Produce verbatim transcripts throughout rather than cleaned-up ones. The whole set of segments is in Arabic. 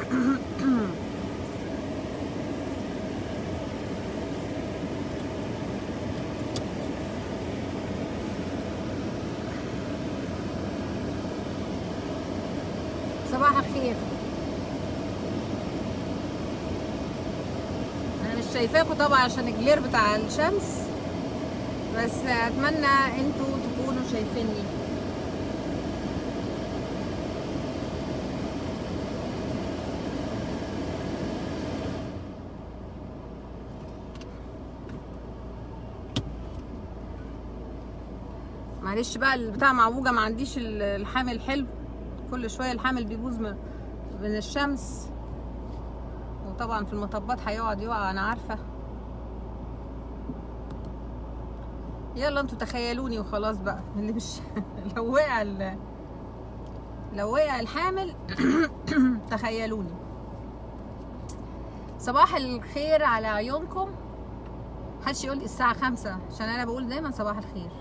صباح الخير. انا مش شايفاكم طبعا عشان الجلير بتاع الشمس، بس اتمنى انتوا تكونوا شايفيني. معلش بقى البتاع معوجه، ما عنديش الحامل حلو، كل شويه الحامل بيبوظ من الشمس، وطبعا في المطبات هيقعد يقع انا عارفه. يلا انتوا تخيلوني وخلاص بقى، اللي مش لو وقع لو وقع الحامل تخيلوني. صباح الخير على عيونكم. محدش يقول لي الساعه خمسة عشان انا بقول دايما صباح الخير.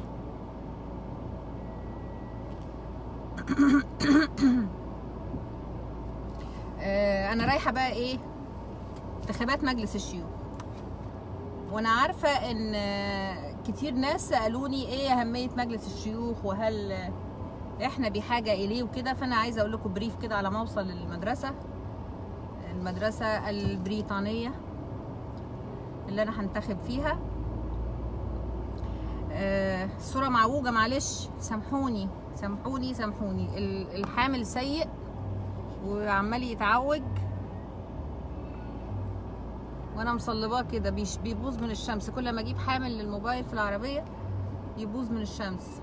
انا رايحه بقى ايه، انتخابات مجلس الشيوخ، وانا عارفه ان كتير ناس سالوني ايه اهميه مجلس الشيوخ وهل احنا بحاجه اليه وكده. فانا عايزه اقول لكم بريف كده على ما اوصل للمدرسه المدرسه البريطانيه اللي انا هنتخب فيها. الصوره معوجه معلش، سامحوني سامحوني سامحوني. الحامل سيء وعمال يتعوج وانا مصلباه كده، بيبوظ من الشمس. كل ما اجيب حامل للموبايل في العربيه يبوظ من الشمس.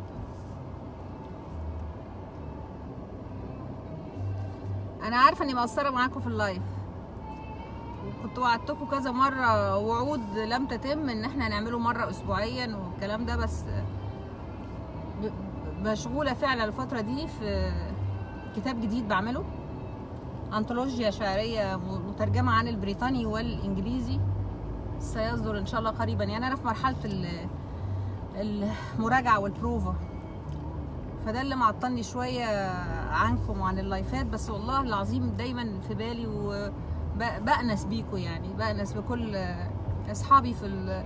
انا عارفه اني مقصره معاكم في اللايف، وكنت وعدتكم كذا مره وعود لم تتم ان احنا هنعمله مره اسبوعيا والكلام ده، بس مشغوله فعلا الفتره دي في كتاب جديد بعمله، أنطولوجيا شعرية مترجمة عن البريطاني والإنجليزي، سيصدر إن شاء الله قريبا. يعني أنا في مرحلة المراجعة والبروفا، فده اللي معطلني شوية عنكم وعن اللايفات، بس والله العظيم دايما في بالي وبأنس بيكم، يعني بأنس بكل أصحابي في ال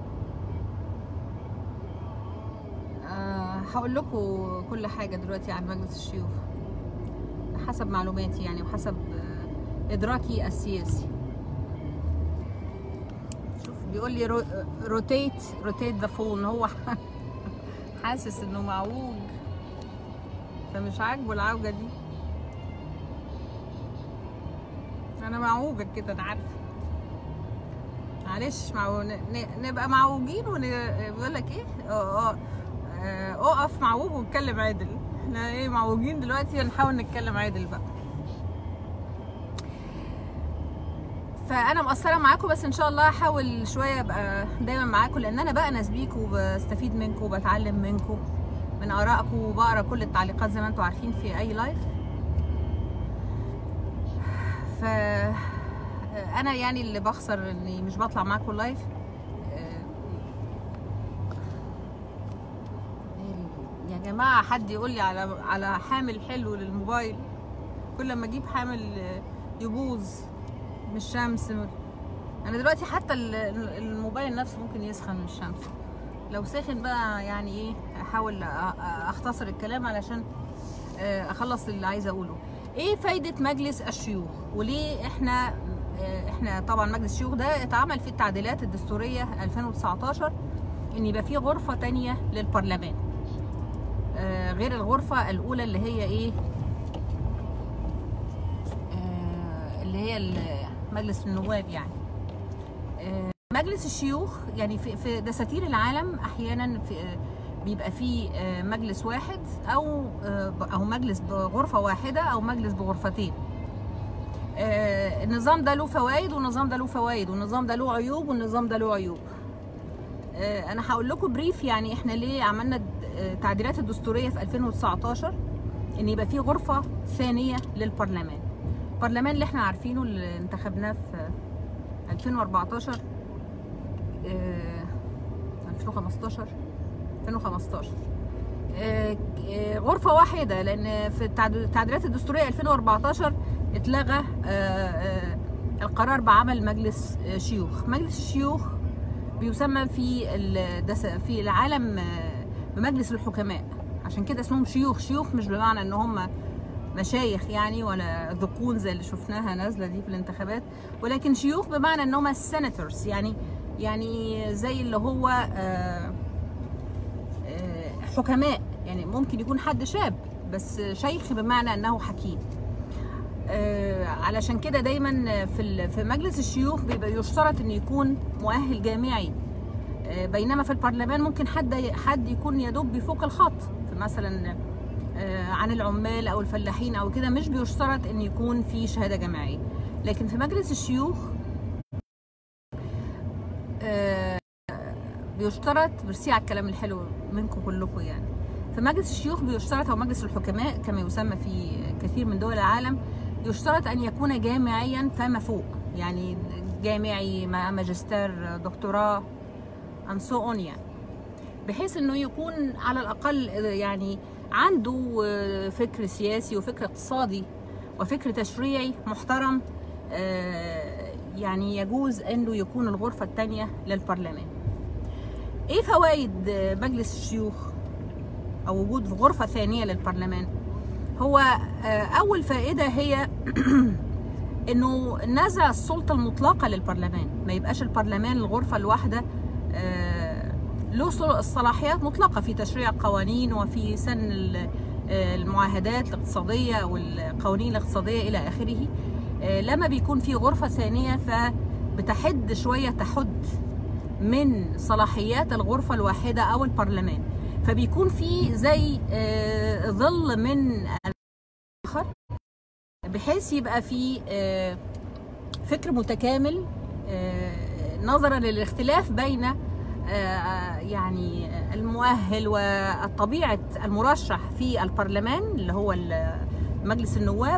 هقول لكم كل حاجة دلوقتي عن مجلس الشيوخ حسب معلوماتي يعني وحسب ادراكي السياسي. شوف بيقول لي روتيت روتيت ذا فون، هو حاسس انه معوج فمش عاجبه العوجه دي. انا معوجه كده انا عارفه، معلش معو... نبقى معوجين وبيقول لك ايه اه اه اقف معوج واتكلم عادل. احنا ايه معوجين دلوقتي، هنحاول نتكلم عادل بقى. فانا مقصره معاكم، بس ان شاء الله هحاول شويه ابقى دايما معاكم، لان انا بأنس بيكم وبستفيد منكم وبتعلم منكم من ارائكم، وبقرا كل التعليقات زي ما انتم عارفين في اي لايف. ف انا يعني اللي بخسر اني مش بطلع معاكم لايف. يا جماعه حد يقول لي على على حامل حلو للموبايل، كل ما اجيب حامل يبوظ من الشمس. انا دلوقتي حتى الموبايل نفسه ممكن يسخن من الشمس. لو سخن بقى يعني ايه، احاول اختصر الكلام علشان اخلص اللي عايزه اقوله. ايه فايده مجلس الشيوخ وليه احنا احنا طبعا مجلس الشيوخ ده اتعمل في التعديلات الدستوريه ألفين وتسعتاشر ان يبقى فيه غرفه تانية للبرلمان غير الغرفه الاولى اللي هي ايه، اللي هي مجلس النواب. يعني مجلس الشيوخ يعني في, في دساتير العالم احيانا في بيبقى فيه مجلس واحد او او مجلس بغرفه واحده او مجلس بغرفتين. النظام ده له فوائد والنظام ده له فوائد والنظام ده له عيوب والنظام ده له عيوب. انا هقول لكم بريف يعني احنا ليه عملنا تعديلات الدستوريه في ألفين وتسعتاشر ان يبقى فيه غرفه ثانيه للبرلمان. البرلمان اللي احنا عارفينه اللي انتخبناه في ألفين وأربعتاشر ألفين وخمستاشر ألفين وخمستاشر غرفة واحدة، لأن في التعديلات الدستورية ألفين وأربعتاشر اتلغى القرار بعمل مجلس شيوخ. مجلس الشيوخ بيسمى في في العالم بمجلس الحكماء، عشان كده اسمهم شيوخ. شيوخ مش بمعنى ان هم مشايخ يعني ولا ذقون زي اللي شفناها نازله دي في الانتخابات، ولكن شيوخ بمعنى ان هم سيناتورز، يعني يعني زي اللي هو حكماء، يعني ممكن يكون حد شاب بس شيخ بمعنى انه حكيم. علشان كده دايما في في مجلس الشيوخ بيبقى يشترط انه يكون مؤهل جامعي، بينما في البرلمان ممكن حد حد يكون يدوب بفوق الخط، في مثلا عن العمال او الفلاحين او كده مش بيشترط ان يكون في شهاده جامعيه. لكن في مجلس الشيوخ بيشترط، ميرسي على الكلام الحلو منكم كلكم يعني. في مجلس الشيوخ بيشترط، او مجلس الحكماء كما يسمى في كثير من دول العالم، يشترط ان يكون جامعيا فما فوق، يعني جامعي مع ماجستير دكتوراه and so on، يعني بحيث انه يكون على الاقل يعني عنده فكر سياسي وفكر اقتصادي وفكر تشريعي محترم، يعني يجوز انه يكون الغرفة الثانية للبرلمان. ايه فوائد مجلس الشيوخ او وجود غرفة ثانية للبرلمان؟ هو اول فائدة هي انه نزع السلطة المطلقة للبرلمان، ما يبقاش البرلمان الغرفة الواحدة له الصلاحيات مطلقة في تشريع القوانين وفي سن المعاهدات الاقتصادية والقوانين الاقتصادية إلى آخره. لما بيكون في غرفة ثانية فبتحد شوية تحد من صلاحيات الغرفة الواحدة أو البرلمان، فبيكون في زي ظل من الآخر، بحيث يبقى في فكر متكامل نظرا للاختلاف بين يعني المؤهل وطبيعة المرشح في البرلمان اللي هو مجلس النواب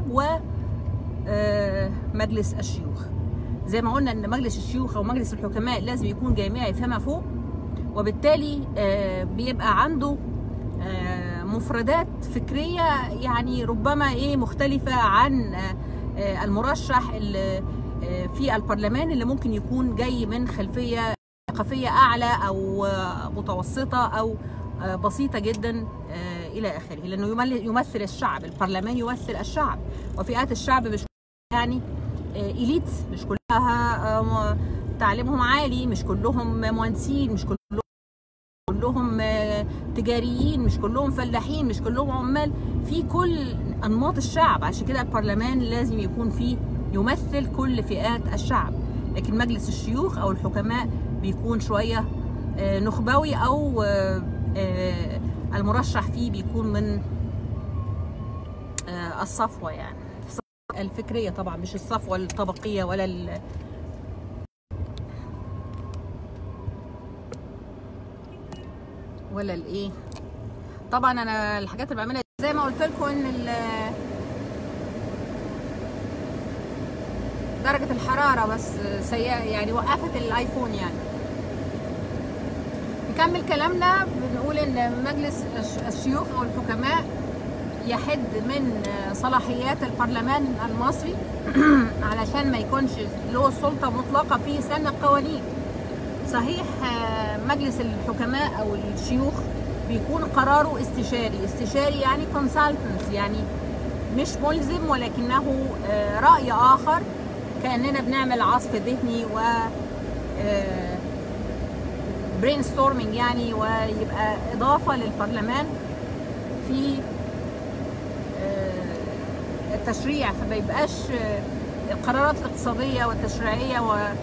ومجلس الشيوخ. زي ما قلنا ان مجلس الشيوخ او مجلس الحكماء لازم يكون جامعي فما فوق، وبالتالي بيبقى عنده مفردات فكرية يعني ربما ايه مختلفة عن المرشح اللي في البرلمان اللي ممكن يكون جاي من خلفية ثقافية أعلى أو متوسطة أو بسيطة جدا إلى آخره، لأنه يمثل الشعب. البرلمان يمثل الشعب، وفئات الشعب مش يعني إليت، مش كلها تعليمهم عالي، مش كلهم مهندسين، مش كلهم كلهم تجاريين، مش كلهم فلاحين، مش كلهم عمال، في كل أنماط الشعب. عشان كده البرلمان لازم يكون فيه يمثل كل فئات الشعب. لكن مجلس الشيوخ أو الحكماء بيكون شوية نخبوي، أو المرشح فيه بيكون من الصفوة، يعني الفكرية طبعا، مش الصفوة الطبقية ولا ال ولا الايه. طبعا انا الحاجات اللي بعملها زي ما قلت لكم ان درجة الحرارة بس سيئة، يعني وقفت الايفون. يعني نكمل كلامنا، بنقول ان مجلس الشيوخ او الحكماء يحد من صلاحيات البرلمان المصري علشان ما يكونش له سلطة مطلقة في سن القوانين. صحيح مجلس الحكماء او الشيوخ بيكون قراره استشاري، استشاري يعني consultant، يعني مش ملزم، ولكنه رأي آخر، كأننا بنعمل عصف ذهني و brainstorming يعني، ويبقى إضافة للبرلمان في التشريع، فما يبقاش القرارات الاقتصادية والتشريعية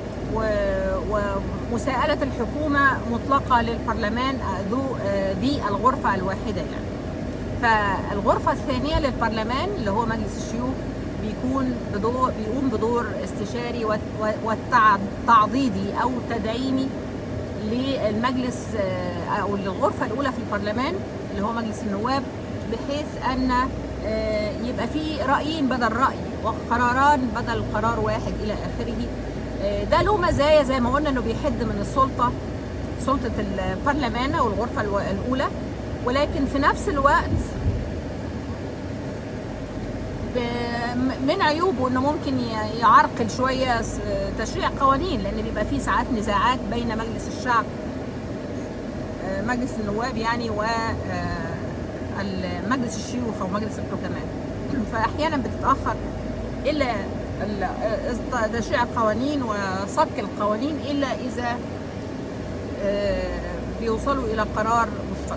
ومساءلة الحكومة مطلقة للبرلمان ذو ذي الغرفة الواحدة يعني. فالغرفة الثانية للبرلمان اللي هو مجلس الشيوخ بيكون بدور بيقوم بدور استشاري وتعضيدي أو تدعيمي للمجلس أو للغرفة الأولى في البرلمان اللي هو مجلس النواب، بحيث أن يبقى في رأيين بدل رأي وقراران بدل قرار واحد إلى آخره. ده له مزايا زي ما قلنا، انه بيحد من السلطه، سلطه البرلمان او الغرفه الاولى، ولكن في نفس الوقت من عيوبه انه ممكن يعرقل شويه تشريع قوانين، لان بيبقى فيه ساعات نزاعات بين مجلس الشعب مجلس النواب يعني ومجلس الشيوخ او مجلس الحكماء، فاحيانا بتتاخر الا تشريع القوانين وصك القوانين الا اذا بيوصلوا الى قرار مشترك.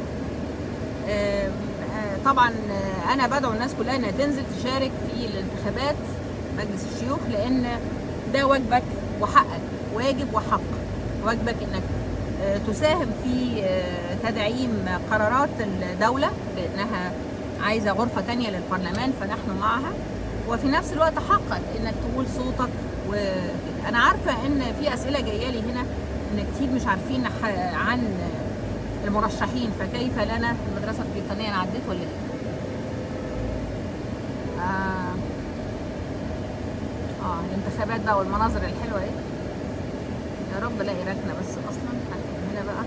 طبعا انا بدعو الناس كلها انها تنزل تشارك في الانتخابات مجلس الشيوخ، لان ده واجبك وحقك، واجب وحق. واجبك انك تساهم في تدعيم قرارات الدولة بانها عايزة غرفة تانية للبرلمان فنحن معها، وفي نفس الوقت حقك انك تقول صوتك. وانا عارفة ان في اسئلة جاية لي هنا ان كتير مش عارفين عن المرشحين، فكيف لنا المدرسة البريطانية؟ انا عديت ولا ايه؟ آه. اه الانتخابات بقى والمناظر الحلوة ايه؟ يا رب الاقي ركنة بس اصلا هنا بقى.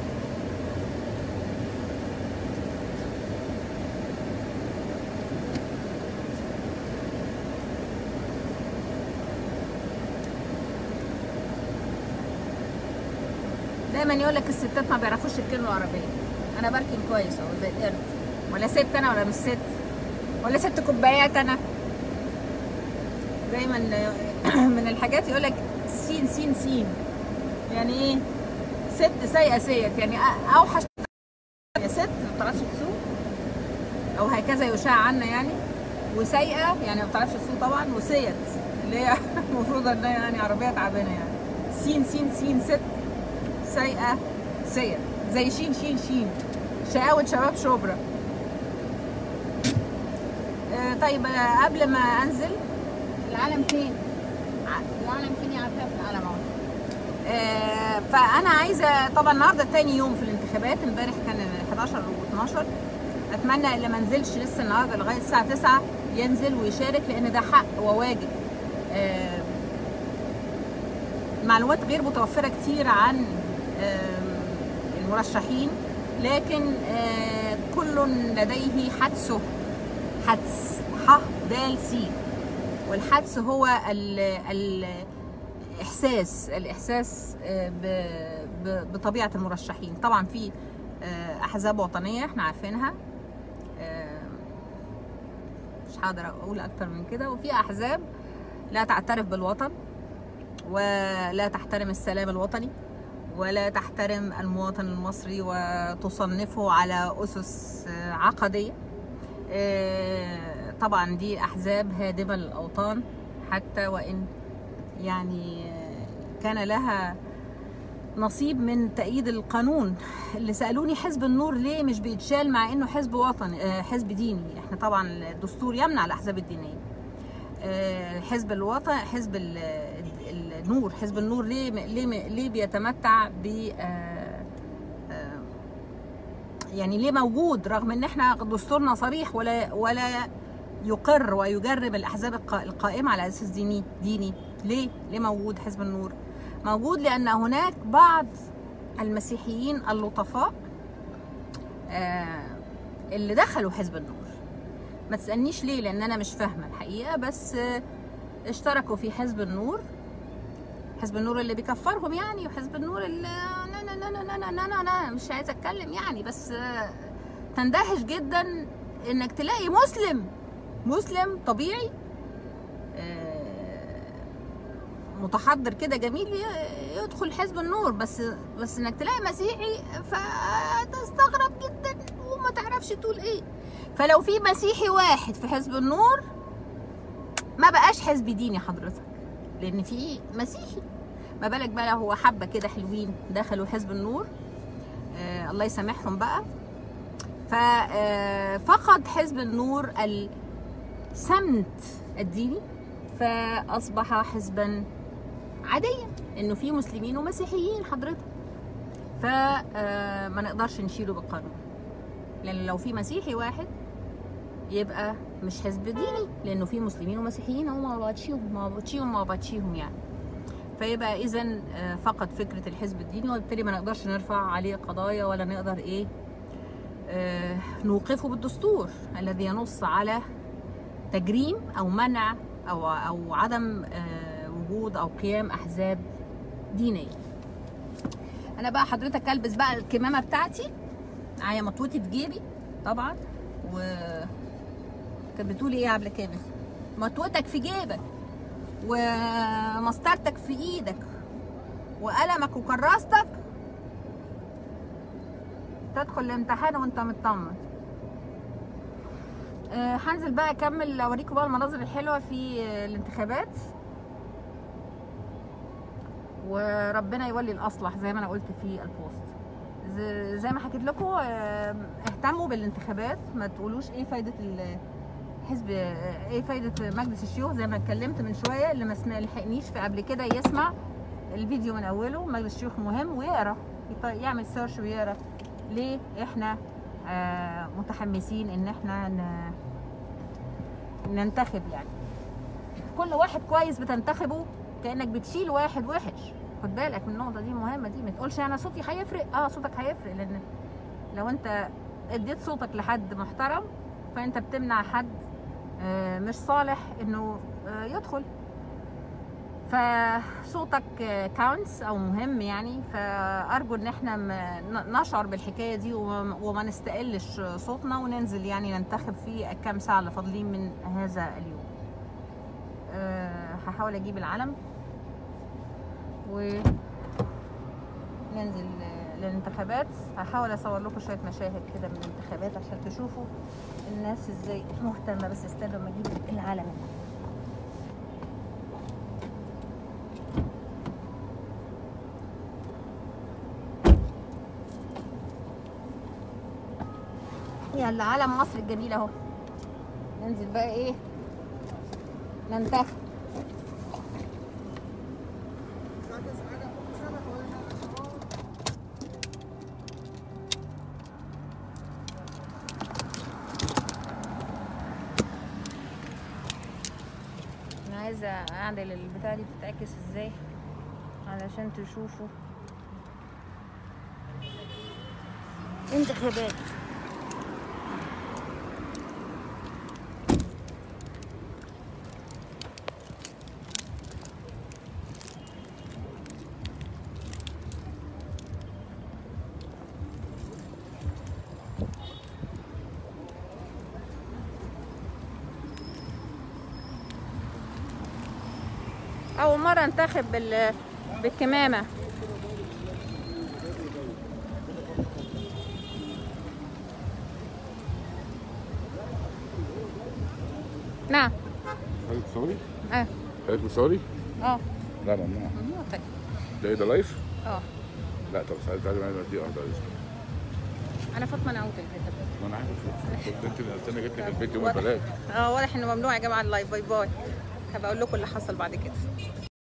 دايما يقول لك الستات ما بيعرفوش يركنوا العربيه. انا بركن كويس اهو زي القرد. ولا ست انا ولا مش ست؟ ولا ست كوبايات انا؟ دايما من الحاجات يقول لك سين سين سين، يعني ايه؟ ست سيئه سيت، يعني اوحش يا ست ما بتعرفش تسوق، او هكذا يشاع عنا يعني. وسيئه يعني ما بتعرفش تسوق طبعا، وسيت اللي هي المفروض انها يعني عربيه تعبانه يعني. سين سين سين ست سيئة سيئة، زي شين شين شين، شقاوة شباب شبرا. آه طيب آه قبل ما انزل، العالم فين؟ العالم فين يا عفاف؟ العالم اهو. آه فانا عايزه طبعا النهارده تاني يوم في الانتخابات، امبارح كان حداشر واتناشر. اتمنى اللي ما نزلش لسه النهارده لغايه الساعه تسعة ينزل ويشارك، لان ده حق وواجب. آه معلومات غير متوفره كتير عن المرشحين، لكن كل لديه حدسه. حدس ح د س، والحدس هو الاحساس الاحساس بطبيعه المرشحين. طبعا في احزاب وطنيه احنا عارفينها، مش هقدر اقول اكتر من كده، وفي احزاب لا تعترف بالوطن ولا تحترم السلام الوطني ولا تحترم المواطن المصري وتصنفه على أسس عقدية. طبعا دي أحزاب هادمة للأوطان، حتى وإن يعني كان لها نصيب من تأييد القانون. اللي سألوني حزب النور ليه مش بيتشال مع إنه حزب وطني، حزب ديني. احنا طبعا الدستور يمنع الأحزاب الدينية. حزب الوطن، حزب النور، حزب النور ليه ليه ليه بيتمتع ب يعني ليه موجود رغم ان احنا دستورنا صريح ولا ولا يقر ويجرم الاحزاب القائمه على اساس ديني ديني ليه ليه موجود حزب النور؟ موجود لان هناك بعض المسيحيين اللطفاء اللي دخلوا حزب النور. ما تسالنيش ليه، لان انا مش فاهمه الحقيقه، بس اشتركوا في حزب النور. حزب النور اللي بيكفرهم يعني، وحزب النور اللي نا نا نا نا نا نا نا نا مش عايزه اتكلم يعني، بس تندهش جدا انك تلاقي مسلم مسلم طبيعي متحضر كده جميل يدخل حزب النور، بس بس انك تلاقي مسيحي فتستغرب جدا وما تعرفش تقول ايه. فلو في مسيحي واحد في حزب النور ما بقاش حزب ديني حضرتك، لان في مسيحي. ما بالك بقى هو حبه كده حلوين دخلوا حزب النور، آه الله يسامحهم بقى. ففقد حزب النور السمت الديني، فاصبح حزبا عاديا انه في مسلمين ومسيحيين حضرتك، فما نقدرش نشيله بالقانون، لان لو في مسيحي واحد يبقى مش حزب ديني، لانه في مسلمين ومسيحيين هم ما باتشيهم ما باتشيهم ما باتشيهم يعني. فيبقى اذا فقد فكره الحزب الديني، وبالتالي ما نقدرش نرفع عليه قضايا ولا نقدر ايه آه نوقفه بالدستور الذي ينص على تجريم او منع او او عدم آه وجود او قيام احزاب دينيه. انا بقى حضرتك البس بقى الكمامه بتاعتي، معايا مطوتي في جيبي طبعا، و كانت بتقولي ايه يا عبله كامل؟ مطوتك في جيبك ومسطرتك في ايدك وقلمك وكراستك، تدخل الامتحان وانت مطمن. أه هنزل بقى اكمل اوريكم بقى المناظر الحلوه في الانتخابات، وربنا يولي الاصلح زي ما انا قلت في البوست. زي ما حكيت لكم أه اهتموا بالانتخابات، ما تقولوش ايه فايده الحزب، ايه فايده مجلس الشيوخ. زي ما اتكلمت من شويه، اللي ما لحقنيش في قبل كده يسمع الفيديو من اوله. مجلس الشيوخ مهم، ويقرا يعمل سيرش ويقرا ليه احنا آه متحمسين ان احنا ننتخب. يعني كل واحد كويس بتنتخبه كانك بتشيل واحد وحش. خد بالك من النقطه دي مهمه، دي ما تقولش انا صوتي هيفرق. اه صوتك هيفرق، لان لو انت اديت صوتك لحد محترم فانت بتمنع حد آه مش صالح انه آه يدخل. فصوتك كاونتس او مهم يعني. فارجو ان احنا نشعر بالحكايه دي وما نستقلش صوتنا، وننزل يعني ننتخب في الكام ساعه اللي فاضلين من هذا اليوم. أه هحاول اجيب العلم وننزل للانتخابات. هحاول اصور لكم شويه مشاهد كده من الانتخابات عشان تشوفوا الناس ازاي مهتمه. بس استنوا لما اجيب العلم. يلا علم مصر الجميل اهو. ننزل بقى ايه ننتخب. انا عايزه اعدل البتاعه دي بتتعكس ازاي علشان تشوفوا انتخابات. أول مرة انتخب بال... بالكمامة. نعم. حضرتك صوري؟ اه. حضرتك صوري؟ اه. لا ممنوع. ممنوع طيب. ده ايه ده لايف؟ اه. لا طب تعالي تعالي معايا دي واحدة. أنا فاطمة نعوت الفيديو. ما أنا عارف. انت اللي جبت لك الفيديو من البلاد. اه واضح إنه ممنوع يا جماعة اللايف. باي باي. هبقى أقول لكم اللي حصل بعد كده.